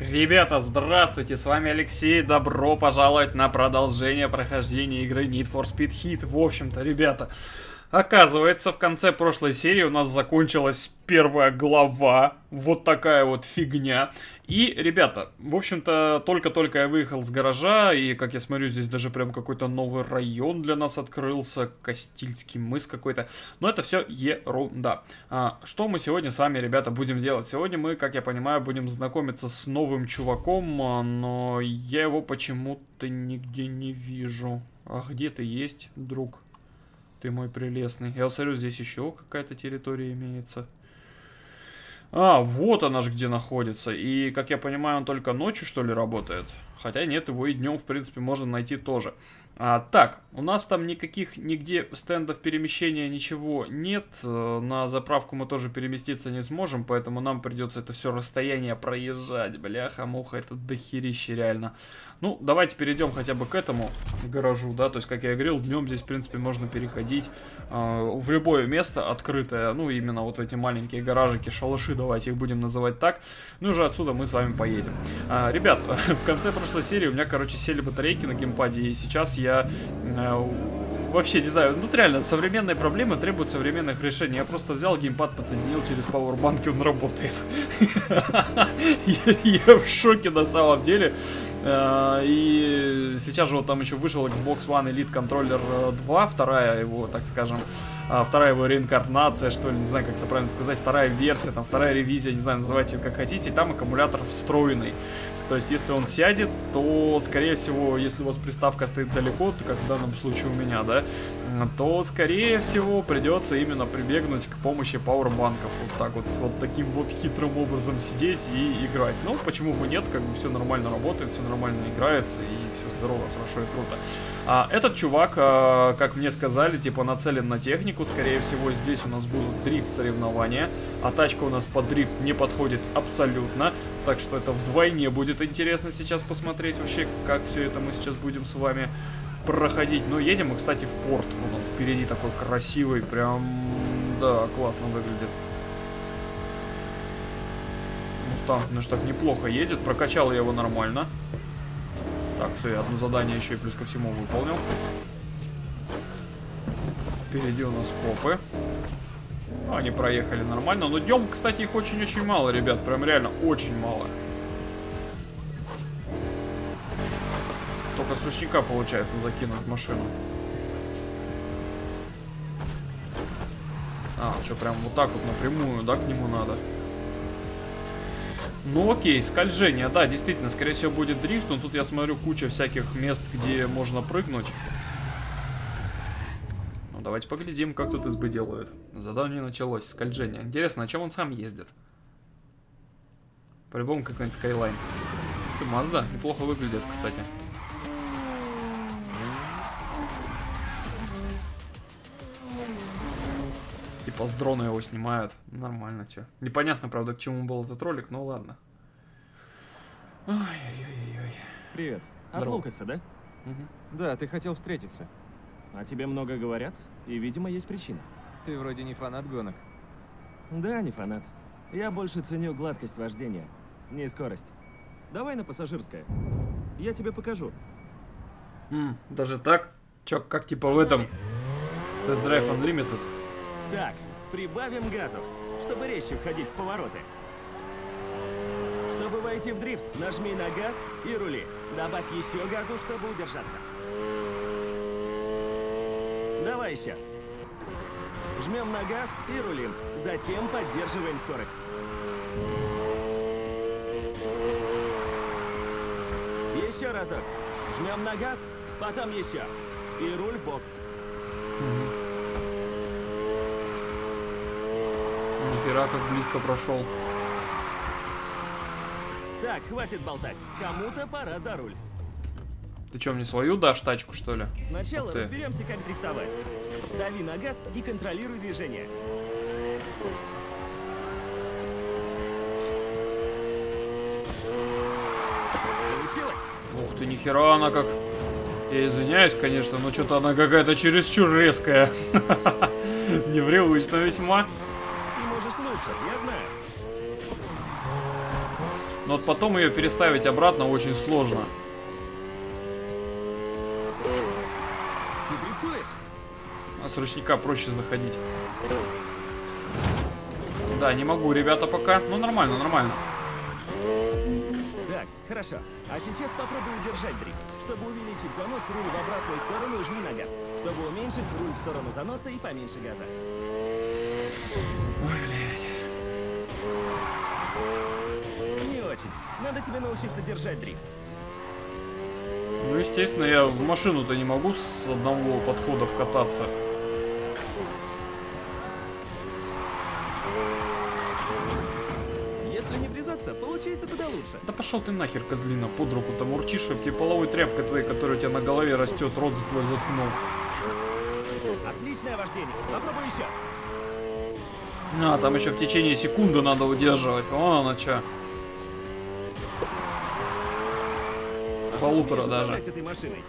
Ребята, здравствуйте, с вами Алексей, добро пожаловать на продолжение прохождения игры Need for Speed Heat. В общем-то, ребята, оказывается, в конце прошлой серии у нас закончилась первая глава, вот такая вот фигня. И, ребята, в общем-то, только-только я выехал с гаража, и, как я смотрю, здесь даже прям какой-то новый район для нас открылся, Кастильский мыс какой-то. Но это все ерунда. Что мы сегодня с вами, ребята, будем делать? Сегодня мы, как я понимаю, будем знакомиться с новым чуваком, но я его почему-то нигде не вижу. А где ты есть, друг? Ты мой прелестный. Я смотрю, здесь еще какая-то территория имеется. Вот она ж где находится. И, как я понимаю, он только ночью, что ли, работает? Хотя нет, его и днем, в принципе, можно найти тоже. Так, у нас там никаких, нигде стендов перемещения, ничего нет. На заправку мы тоже переместиться не сможем, поэтому нам придется это все расстояние проезжать. Бляха-муха, это дохерище реально. Ну, давайте перейдем хотя бы к этому гаражу, да, то есть, как я говорил, днем здесь, в принципе, можно переходить в любое место открытое, ну, именно вот эти маленькие гаражики, шалаши, давайте их будем называть так. Ну, и уже отсюда мы с вами поедем. Ребят, в конце прошлой серии у меня, короче, сели батарейки на геймпаде, и сейчас я вообще не знаю, ну, реально, современные проблемы требуют современных решений. Я просто взял геймпад, подсоединил через пауэрбанк, и он работает. Я в шоке на самом деле. И сейчас же вот там еще вышел Xbox One Elite Controller 2, вторая его, так скажем, вторая его реинкарнация, что ли, не знаю, как это правильно сказать, вторая версия, там, вторая ревизия, не знаю, называйте как хотите, и там аккумулятор встроенный. То есть, если он сядет, то, скорее всего, если у вас приставка стоит далеко, то, как в данном случае у меня, да, то, скорее всего, придется именно прибегнуть к помощи пауэрбанков. Вот так вот, вот таким вот хитрым образом сидеть и играть. Ну, почему бы нет, как бы все нормально работает, все нормально играется, и все здорово, хорошо и круто. Этот чувак, как мне сказали, типа нацелен на технику, скорее всего, здесь у нас будут дрифт-соревнования, а тачка у нас под дрифт не подходит абсолютно. Так что это вдвойне будет интересно сейчас посмотреть вообще, как все это мы сейчас будем с вами проходить. Но едем мы, кстати, в порт. Вот он впереди такой красивый, прям, да, классно выглядит. Мустанг, ну что, так неплохо едет, прокачал я его нормально. Так, все, я одно задание еще и плюс ко всему выполнил. Впереди у нас копы. Они проехали нормально, но днем, кстати, их очень-очень мало, ребят, прям реально очень мало. Только с ручника получается закинуть машину. Что, прям вот так вот напрямую, да, к нему надо? Ну окей, скольжение, да, действительно, скорее всего будет дрифт, но тут я смотрю куча всяких мест, где можно прыгнуть. Давайте поглядим, как тут СБ делают. Задание началось. Скольжение. Интересно, на чем он сам ездит? По-любому какой-нибудь Skyline. Ты Mazda? Неплохо выглядит, кстати. Типа с дрона его снимают. Нормально, че. Непонятно, правда, к чему был этот ролик, но ладно. Ой-ой-ой-ой. Привет. От Лукаса, да? Угу. Да, ты хотел встретиться. А тебе много говорят, и, видимо, есть причина. Ты вроде не фанат гонок. Да, не фанат. Я больше ценю гладкость вождения, не скорость. Давай на пассажирское. Я тебе покажу. Даже так? Чё, как типа в этом? Test Drive Unlimited? Так, прибавим газу, чтобы резче входить в повороты. Чтобы войти в дрифт, нажми на газ и рули. Добавь еще газу, чтобы удержаться. Давай еще. Жмем на газ и рулим. Затем поддерживаем скорость. Еще разок. Жмем на газ, потом еще. И руль в бок. Нихера, как близко прошел. Так, хватит болтать. Кому-то пора за руль. Ты что, мне свою дашь тачку, что ли? Сначала разберемся, как дрифтовать. Дави на газ и контролируй движение. Получилось? Ух ты, нихера она как... Я извиняюсь, конечно, но что-то она какая-то чересчур резкая. Непривычно весьма. Ты можешь лучше, я знаю. Но вот потом ее переставить обратно очень сложно. Ты дрифтуешь? А с ручника проще заходить. Да, не могу, ребята, пока. Ну, нормально, нормально. Так, хорошо. А сейчас попробуй удержать дрифт. Чтобы увеличить занос, руль в обратную сторону и жми на газ. Чтобы уменьшить, руль в сторону заноса и поменьше газа. Ой, блядь. Не очень. Надо тебе научиться держать дрифт. Ну, естественно, я в машину-то не могу с одного подхода вкататься. Если не врезаться, получается куда лучше. Да пошел ты нахер, козлина, под руку там урчишь, чтобы тебе половой тряпкой твоей, которая у тебя на голове растет, рот за твой заткнул. Отличное вождение. Попробуй еще. А, там еще в течение секунды надо удерживать. Вон оно че. Полутора Умеешь даже. управлять этой машиной?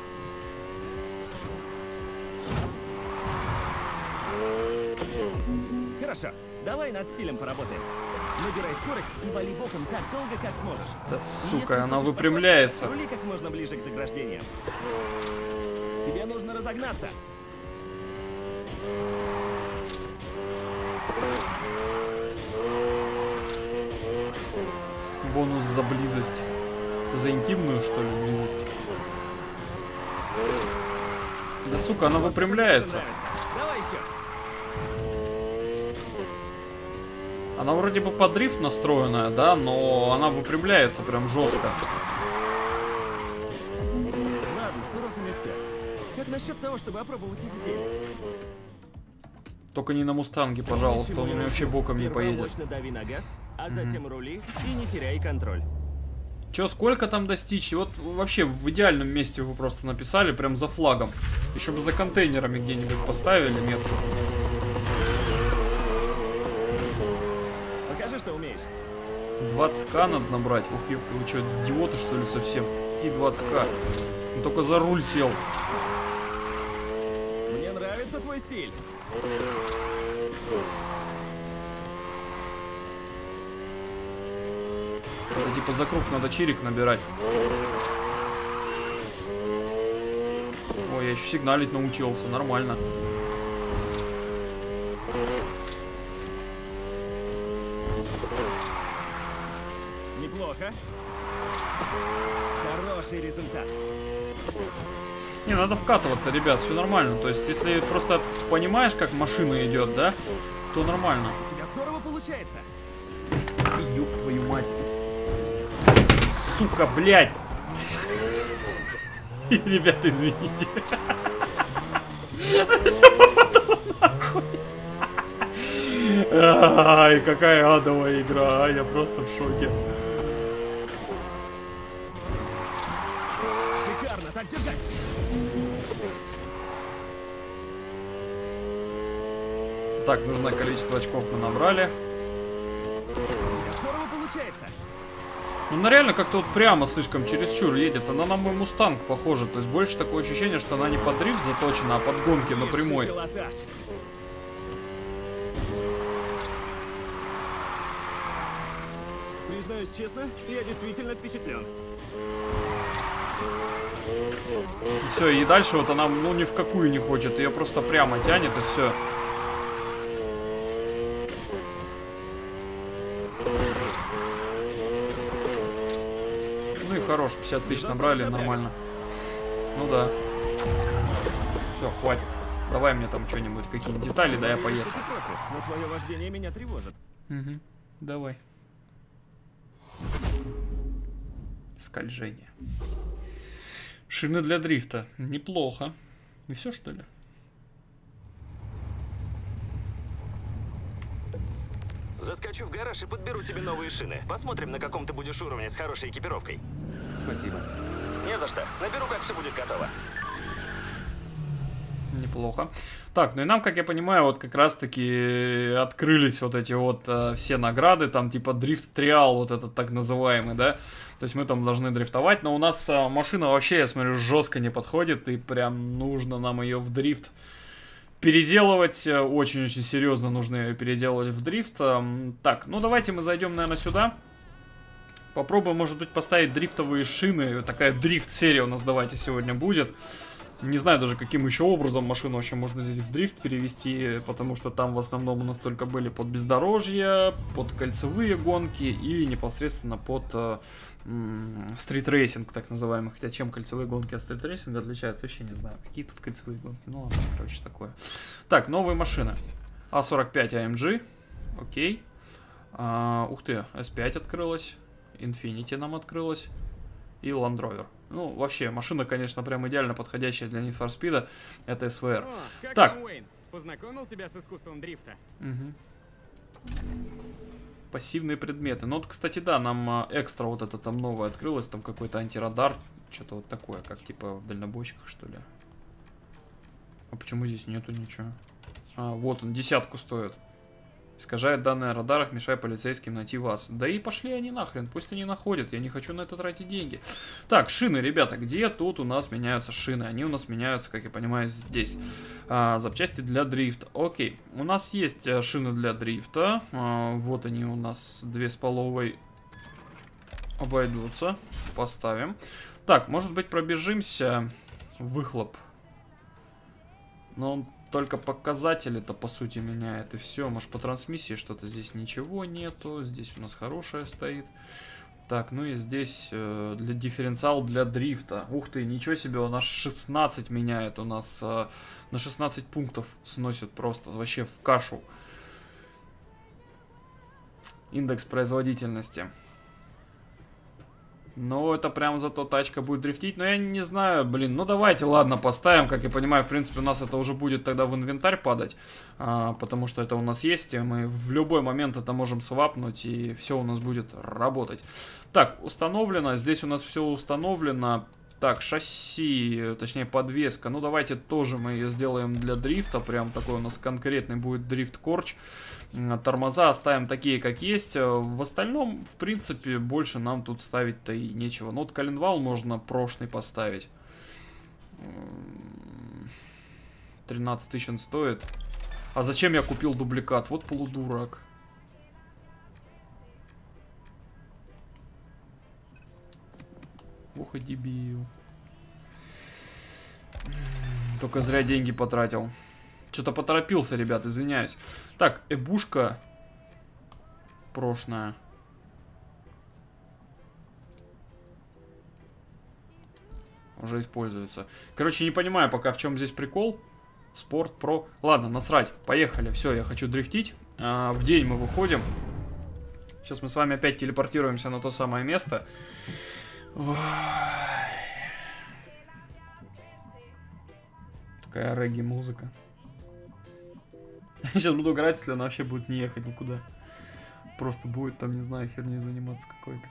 Хорошо. Давай над стилем поработаем. Набирай скорость и вали боком так долго, как сможешь. Да И сука, если она хочешь выпрямляется. попасть, рули как можно ближе к заграждениям. Тебе нужно разогнаться. Бонус за близость. За интимную, что ли, близость? Да сука, она выпрямляется. Давай еще. Она вроде бы под дрифт настроенная, да, но она выпрямляется прям жестко. Ладно, с уроками все. Как насчет того, чтобы опробовать их в деле? Только не на Мустанге, пожалуйста, он у меня вообще боком не Сперва поедет. мощно дави на газ, а затем рули и не теряй контроль. Че, сколько там достичь? И вот вообще в идеальном месте вы просто написали, прям за флагом. Еще бы за контейнерами где-нибудь поставили метку. Покажи, что умеешь. 20к надо набрать. Ух, ёпта, вы что, идиоты что ли совсем? И 20к. Он только за руль сел. Мне нравится твой стиль. Это типа за круг надо чирик набирать. Ой, я еще сигналить научился, нормально. Неплохо. Хороший результат. Не, надо вкатываться, ребят, все нормально. То есть, если просто понимаешь, как машина идет, да, то нормально. У тебя здорово получается. Ёб твою мать. Сука, блядь. Ребята, извините. Все попадало нахуй. Ай, какая адовая игра, я просто в шоке. Шикарно, так держать. Так, нужное количество очков мы набрали. У тебя здорово получается. Ну, она реально как-то вот прямо слишком чересчур едет. Она на мой Мустанг похожа. То есть больше такое ощущение, что она не под дрифт заточена, а под гонки на прямой. Высший пилотаж. Признаюсь честно, я действительно впечатлен. Все, и дальше вот она, ну, ни в какую не хочет. Ее просто прямо тянет, и все. Ну и хорош, 50 тысяч набрали, нормально. Ну да. Все, хватит. Давай мне там что-нибудь, какие-нибудь детали, да я Говоришь, поехал. что ты профи, но твое вождение меня тревожит. Угу. Давай. Скольжение. Шины для дрифта. Неплохо. И все, что ли? Заскочу в гараж и подберу тебе новые шины. Посмотрим, на каком ты будешь уровне с хорошей экипировкой. Спасибо. Не за что. Наберу, как все будет готово. Неплохо. Так, ну и нам, как я понимаю, вот как раз-таки открылись вот эти вот все награды, там типа дрифт триал, вот этот так называемый, да? То есть мы там должны дрифтовать, но у нас машина вообще, я смотрю, жестко не подходит, и прям нужно нам ее в дрифт переделывать, очень-очень серьезно нужно ее переделывать в дрифт. Так, ну давайте мы зайдем, наверное, сюда. Попробуем, может быть, поставить дрифтовые шины. Такая дрифт-серия у нас, давайте, сегодня будет. Не знаю даже, каким еще образом машину вообще можно здесь в дрифт перевести, потому что там в основном у нас только были под бездорожье, под кольцевые гонки и непосредственно под стрит-рейсинг, так называемый. Хотя чем кольцевые гонки от стрит-рейсинга отличаются, вообще не знаю. Какие тут кольцевые гонки? Ну ладно, короче, такое. Так, новые машины. А45 AMG. Окей. Ух ты, S5 открылась. Infiniti нам открылась. И Land Rover. Ну, вообще, машина, конечно, прям идеально подходящая для Need for Speed. Это SVR. О, как так. там, Уэйн? Познакомил тебя с искусством дрифта? Угу. Пассивные предметы. Ну, вот, кстати, да, нам экстра вот это там новое открылось. Там какой-то антирадар. Что-то вот такое, как типа в дальнобойщиках, что ли. А почему здесь нету ничего? А, вот он, 10 стоит. Искажает данные о радарах, мешая полицейским найти вас. Да и пошли они нахрен, пусть они находят, я не хочу на это тратить деньги. Так, шины, ребята, где тут у нас меняются шины? Они у нас меняются, как я понимаю, здесь. Запчасти для дрифта. Окей, у нас есть шины для дрифта. Вот они у нас 2,5 обойдутся. Поставим. Так, может быть, пробежимся. Выхлоп. Но он только показатели-то, по сути, меняет, и все. Может, по трансмиссии что-то здесь ничего нету. Здесь у нас хорошая стоит. Так, ну и здесь для дифференциал для дрифта. Ух ты, ничего себе, у нас 16 меняет. У нас на 16 пунктов сносит просто вообще в кашу. Индекс производительности. Ну, это прям зато тачка будет дрифтить. Но я не знаю, блин. Ну, давайте, ладно, поставим. Как я понимаю, в принципе, у нас это уже будет тогда в инвентарь падать. Потому что это у нас есть. И мы в любой момент это можем свапнуть. И все у нас будет работать. Так, установлено. Здесь у нас все установлено. Так, шасси, точнее подвеска. Ну, давайте тоже мы ее сделаем для дрифта. Прям такой у нас конкретный будет дрифт-корч. Тормоза оставим такие, как есть. В остальном, в принципе, больше нам тут ставить-то и нечего. Ну, вот коленвал можно прошлый поставить. 13 тысяч он стоит. А зачем я купил дубликат? Вот полудурак. Ох и дебил. Только зря деньги потратил. Что-то поторопился, ребят, извиняюсь. Так, эбушка прошлая. Уже используется. Короче, не понимаю пока, в чем здесь прикол. Спорт, про. Ладно, насрать. Поехали. Все, я хочу дрифтить. В день мы выходим. Сейчас мы с вами опять телепортируемся на то самое место. Ой. Такая регги-музыка. Сейчас буду играть, если она вообще будет не ехать никуда. Просто будет там, не знаю, херней заниматься какой-то.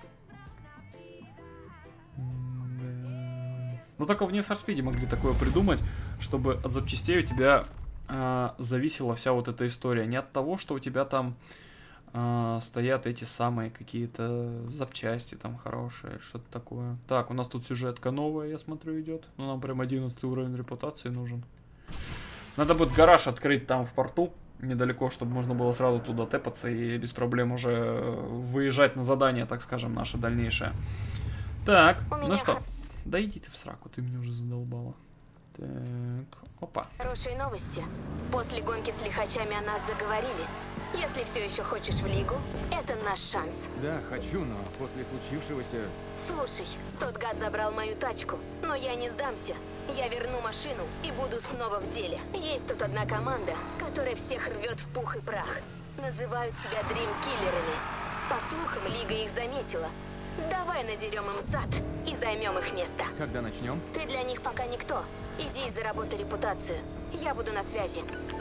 Ну только в Need for Speed могли такое придумать, чтобы от запчастей у тебя зависела вся вот эта история. Не от того, что у тебя там стоят эти самые какие-то запчасти там хорошие, что-то такое. Так, у нас тут сюжетка новая, я смотрю, идет. Ну нам прям 11 уровень репутации нужен. Надо будет гараж открыть там в порту, недалеко, чтобы можно было сразу туда тэпаться и без проблем уже выезжать на задание, так скажем, наше дальнейшее. Так, ну что, да иди ты в сраку, ты меня уже задолбала. Так, опа. Хорошие новости. После гонки с лихачами о нас заговорили. Если все еще хочешь в лигу, это наш шанс. Да, хочу, но после случившегося... Слушай, тот гад забрал мою тачку, но я не сдамся. Я верну машину и буду снова в деле. Есть тут одна команда, которая всех рвет в пух и прах. Называют себя дрим-киллерами. По слухам, лига их заметила. Давай надерем им зад и займем их место. Когда начнем? Ты для них пока никто. Иди и заработай репутацию. Я буду на связи.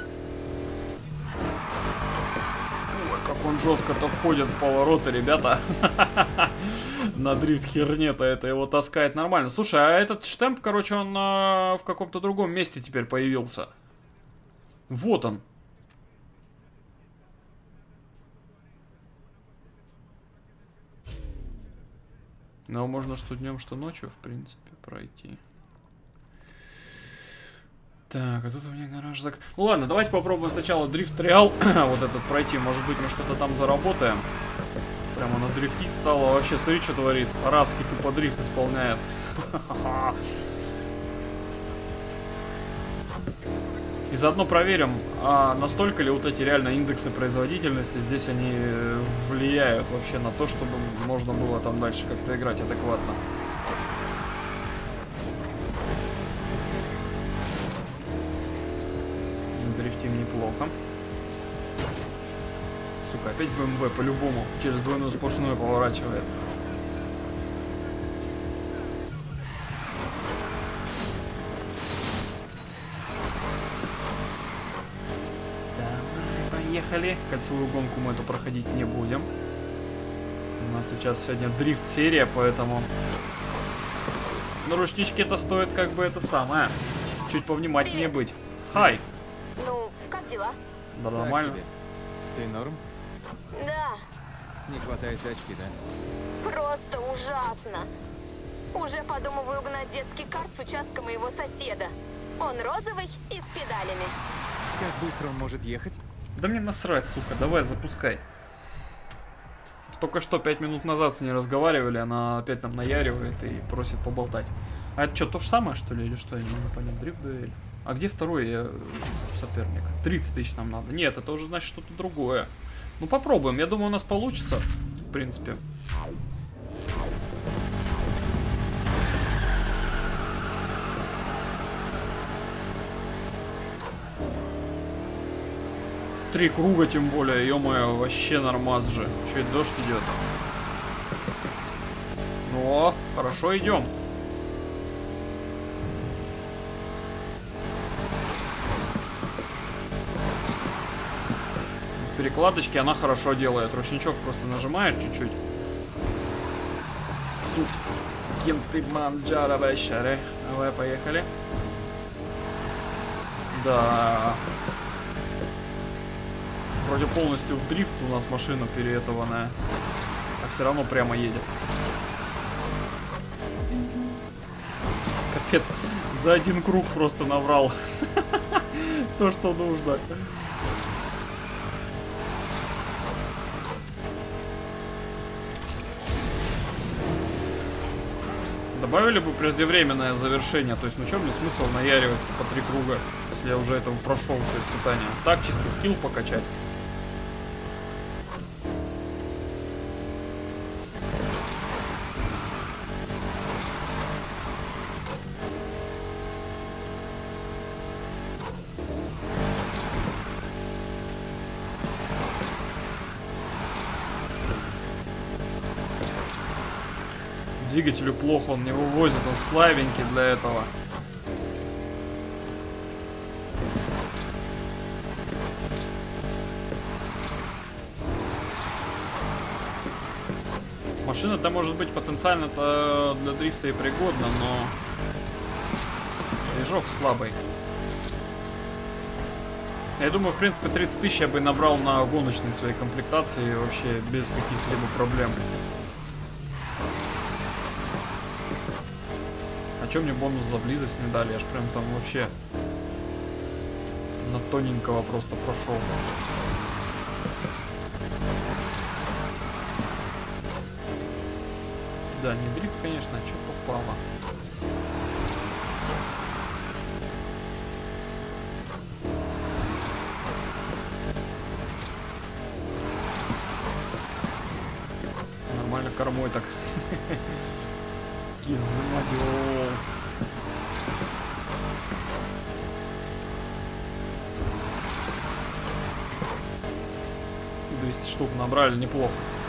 Ой, как он жестко-то входит в повороты, ребята. На дрифт херне-то это его таскает нормально. Слушай, а этот штемп, короче, он в каком-то другом месте теперь появился. Вот он. Но можно что днем, что ночью, в принципе, пройти. Так, а тут у меня гараж зак... Ну ладно, давайте попробуем сначала дрифт реал вот этот пройти. Может быть, мы что-то там заработаем. Прямо надрифтить стало. Вообще, смотри, что творит. Арабский тупо дрифт исполняет. И заодно проверим, а настолько ли вот эти реально индексы производительности здесь они влияют вообще на то, чтобы можно было там дальше как-то играть адекватно. Дрифтим неплохо. Сука, опять BMW по-любому через двойную сплошную поворачивает. Поехали. Кольцевую гонку мы эту проходить не будем. У нас сейчас сегодня дрифт-серия, поэтому наручнички это стоит как бы это самое. Чуть повнимательнее быть. Хай. Ну, как дела? Да, Так нормально. себе. Ты норм? Да, Не хватает тачки, да? просто ужасно. Уже подумываю угнать детский карт с участка моего соседа. Он розовый и с педалями. Как быстро он может ехать? Да мне насрать, сука, давай запускай. Только что 5 минут назад с ней разговаривали, она опять нам наяривает и просит поболтать. А это что, то же самое, что ли, или что? Я не могу понять, дрифт-дуэль. А где второй соперник? 30 тысяч нам надо. Нет, это уже значит что-то другое. Ну попробуем, я думаю, у нас получится, в принципе. Три круга, тем более, ё-моё, вообще нормас же. Чё это дождь идет? О, хорошо идем. Перекладочки она хорошо делает. Ручничок просто нажимает чуть-чуть. Сукин ты манджара вещаре. Давай, поехали. Да. Вроде полностью в дрифт у нас машина переэтованная. А все равно прямо едет. Капец. За один круг просто наврал. То, что нужно. Добавили бы преждевременное завершение. То есть, ну что мне смысл наяривать по 3 круга, если я уже этого прошел все испытания. Так, чисто скилл покачать. Двигателю плохо, он не вывозит, он слабенький для этого. Машина-то может быть потенциально-то для дрифта и пригодна, но движок слабый. Я думаю, в принципе, 30 тысяч я бы набрал на гоночной своей комплектации вообще без каких-либо проблем. А чё мне бонус за близость не дали? Я ж прям там вообще на тоненького просто прошел. Да, не дрифт, конечно, а чё попало. Нормально кормой так. Измадил. 200 штук набрали, неплохо.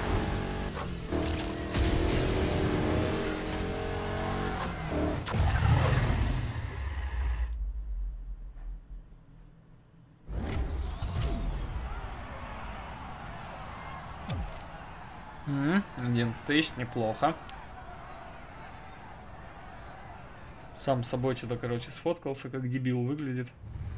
Один стейдж, неплохо. Сам с собой что-то, короче, сфоткался, как дебил выглядит.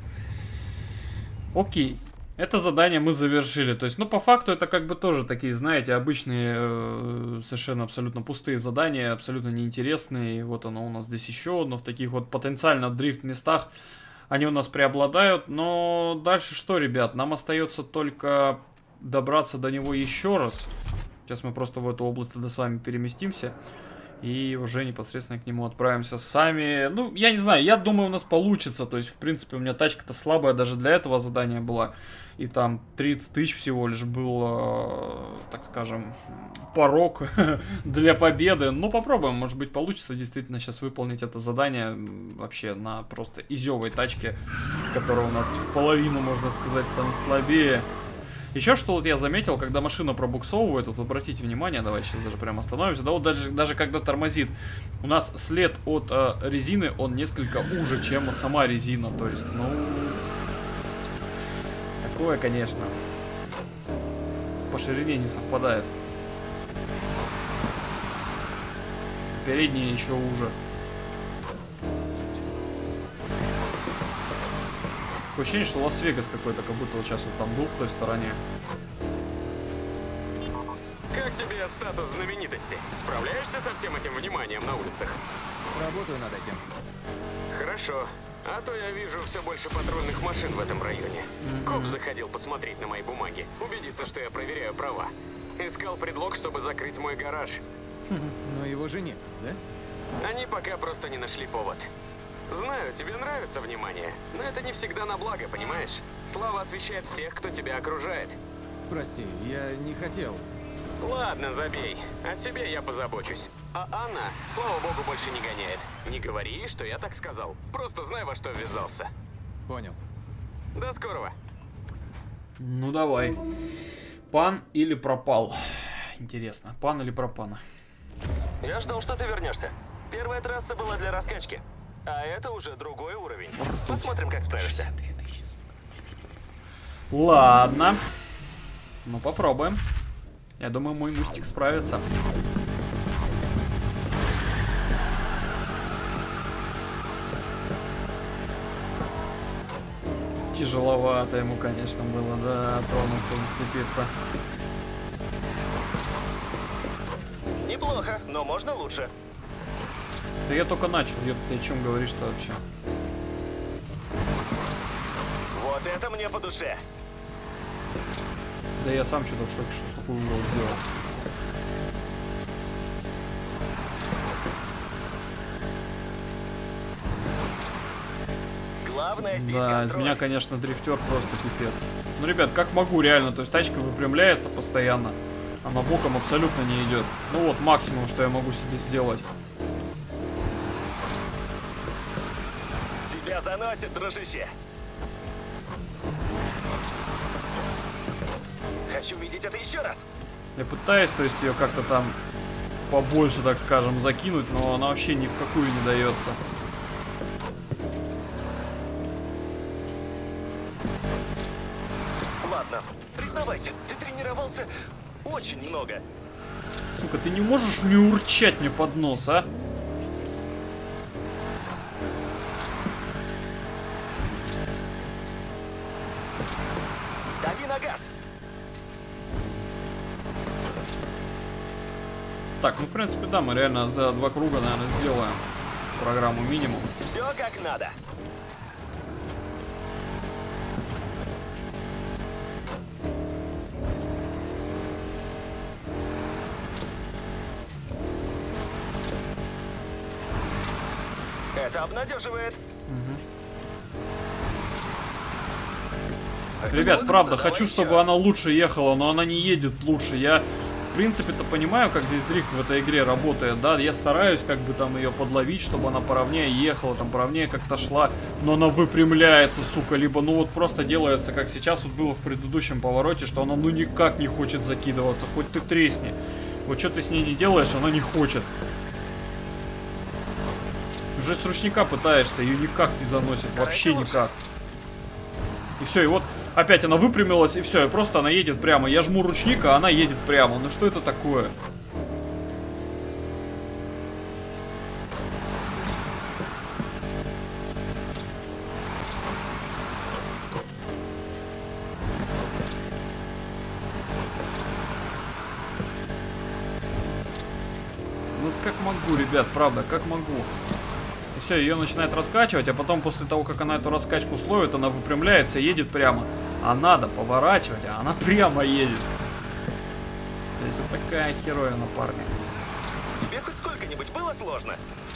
Окей. Это задание мы завершили. То есть, ну, по факту, это как бы тоже такие, знаете, обычные, совершенно абсолютно пустые задания, абсолютно неинтересные. И вот оно у нас здесь еще одно. В таких вот потенциально дрифт местах они у нас преобладают. Но дальше что, ребят? Нам остается только добраться до него еще раз. Сейчас мы просто в эту область тогда с вами переместимся. И уже непосредственно к нему отправимся сами. Ну, я не знаю, я думаю, у нас получится. То есть, в принципе, у меня тачка-то слабая даже для этого задания была. И там 30 тысяч всего лишь был, так скажем, порог для победы. Ну, попробуем, может быть, получится действительно сейчас выполнить это задание вообще на просто изёвой тачке, которая у нас в половину, можно сказать, там слабее. Еще что вот я заметил, когда машина пробуксовывает, вот обратите внимание, давайте сейчас даже прямо остановимся, да, вот даже когда тормозит, у нас след от резины, он несколько уже, чем сама резина, то есть, ну, такое, конечно, по ширине не совпадает. Передние еще уже. Такое ощущение, что Лас-Вегас какой-то, как будто вот сейчас вот там был в той стороне. Как тебе статус знаменитости? Справляешься со всем этим вниманием на улицах? Работаю над этим. Хорошо. А то я вижу все больше патрульных машин в этом районе. Коп заходил посмотреть на мои бумаги, убедиться, что я проверяю права. Искал предлог, чтобы закрыть мой гараж. Но его же нет, да? Они пока просто не нашли повод. Знаю, тебе нравится внимание, но это не всегда на благо, понимаешь? Слава освещает всех, кто тебя окружает. Прости, я не хотел. Ладно, забей. О себе я позабочусь. А Анна, слава богу, больше не гоняет. Не говори, что я так сказал. Просто знай, во что ввязался. Понял. До скорого. Ну давай. Пан или пропал? Интересно, пан или пропана? Я ждал, что ты вернешься. Первая трасса была для раскачки. А это уже другой уровень. Посмотрим, как справишься. Ладно. Ну попробуем. Я думаю, мой мустик справится. Тяжеловато ему, конечно, было, да, тронуться, зацепиться. Неплохо, но можно лучше. Да я только начал, ты о чем говоришь-то вообще? Вот это мне по душе. Да я сам что-то в шоке, что такую угол сделал. Главное здесь Да, из контроль. меня, конечно, дрифтер просто пипец. Ну, ребят, как могу, реально, то есть тачка выпрямляется постоянно, она боком абсолютно не идет. Ну вот, максимум, что я могу себе сделать. Тебя заносит, дружище. Хочу видеть это еще раз. Я пытаюсь, то есть ее как-то там побольше, так скажем, закинуть, но она вообще ни в какую не дается. Ладно, признавайся, ты тренировался очень много. Сука, ты не можешь не урчать мне под нос, а? Дави на газ. Так, ну, в принципе, да, мы реально за 2 круга, наверное, сделаем программу минимум. Все как надо. Это обнадеживает. Ребят, Вот, правда, давай хочу, еще. чтобы она лучше ехала, но она не едет лучше. Я, в принципе-то, понимаю, как здесь дрифт в этой игре работает, да. Я стараюсь как бы там ее подловить, чтобы она поровнее ехала, там поровнее как-то шла. Но она выпрямляется, сука, либо, ну вот просто делается, как сейчас вот было в предыдущем повороте, что она ну никак не хочет закидываться, хоть ты тресни. Вот что ты с ней не делаешь, она не хочет. Уже с ручника пытаешься, ее никак не заносит, вообще никак. И все, и вот опять она выпрямилась, и все, и просто она едет прямо. Я жму ручник, а она едет прямо. Ну что это такое? Ну как могу, ребят, правда, как могу. И все, ее начинает раскачивать, а потом после того, как она эту раскачку словит, она выпрямляется и едет прямо. А надо поворачивать, а она прямо едет. То есть Фоксы такая херовина, парни. Тебе хоть сколько-нибудь было сложно?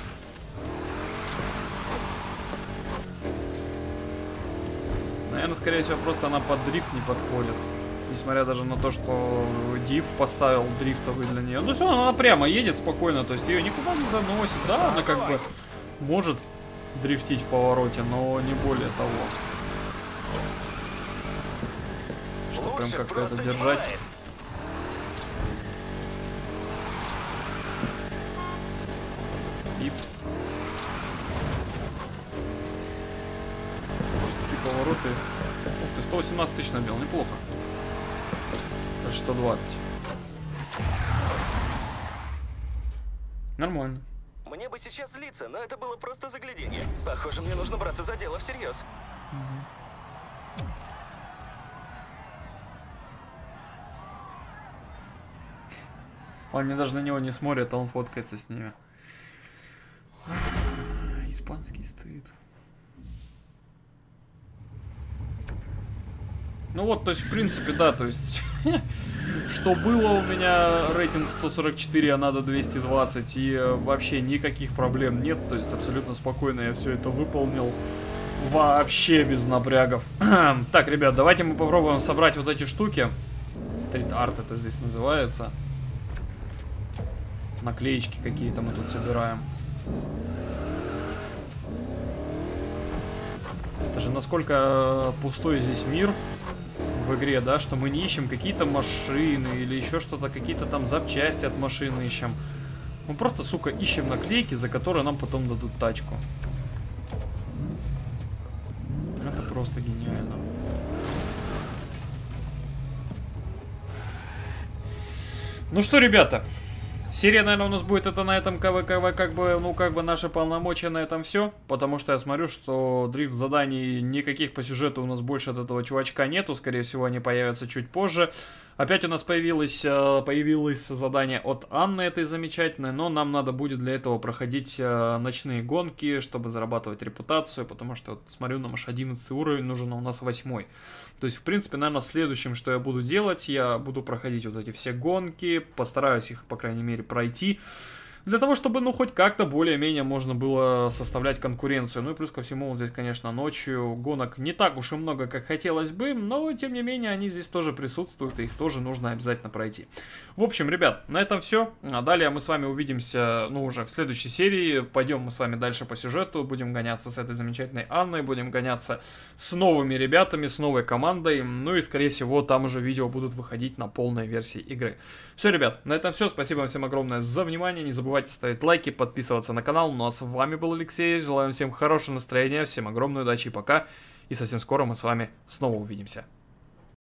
Наверное, скорее всего, просто она под дрифт не подходит. Несмотря даже на то, что Див поставил дрифтовый для нее. Ну все, она прямо едет спокойно, то есть ее никуда не заносит. Да, она как бы может дрифтить в повороте, но не более того. Чтобы прям как-то это держать. И повороты. Ух ты, 118 тысяч набил, неплохо. Даже 120. Нормально. Мне бы сейчас злиться, но это было просто загляденье. Похоже, мне нужно браться за дело всерьез. Они даже на него не смотрят, а он фоткается с ними. Испанский стоит. Ну вот, то есть, в принципе, да, то есть, что было у меня рейтинг 144, а надо 220, и вообще никаких проблем нет, то есть, абсолютно спокойно я все это выполнил, вообще без напрягов. Так, ребят, давайте мы попробуем собрать вот эти штуки. Стрит-арт это здесь называется. Наклеечки какие-то мы тут собираем. Это же насколько пустой здесь мир в игре, да, что мы не ищем какие-то машины или еще что-то, какие-то там запчасти от машины ищем. Мы просто, сука, ищем наклейки, за которые нам потом дадут тачку. Это просто гениально. Ну что, ребята, серия, наверное, у нас будет это на этом, как бы наши полномочия на этом все. Потому что я смотрю, что дрифт заданий никаких по сюжету у нас больше от этого чувачка нету. Скорее всего, они появятся чуть позже. Опять у нас появилось задание от Анны этой замечательной. Но нам надо будет для этого проходить ночные гонки, чтобы зарабатывать репутацию. Потому что, вот, смотрю, нам аж 11 уровень нужен, а у нас 8. То есть, в принципе, наверное, следующим, что я буду делать, я буду проходить вот эти все гонки, постараюсь их, по крайней мере, пройти, для того, чтобы, ну, хоть как-то более-менее можно было составлять конкуренцию. Ну и плюс ко всему, вот здесь, конечно, ночью гонок не так уж и много, как хотелось бы, но, тем не менее, они здесь тоже присутствуют, и их тоже нужно обязательно пройти. В общем, ребят, на этом все. А далее мы с вами увидимся, ну, уже в следующей серии. Пойдем мы с вами дальше по сюжету, будем гоняться с этой замечательной Анной, будем гоняться с новыми ребятами, с новой командой, ну и, скорее всего, там уже видео будут выходить на полной версии игры. Все, ребят, на этом все. Спасибо вам всем огромное за внимание. Не забывайте ставить лайки, подписываться на канал. Ну а с вами был Алексей. Желаю всем хорошего настроения, всем огромной удачи и пока. И совсем скоро мы с вами снова увидимся.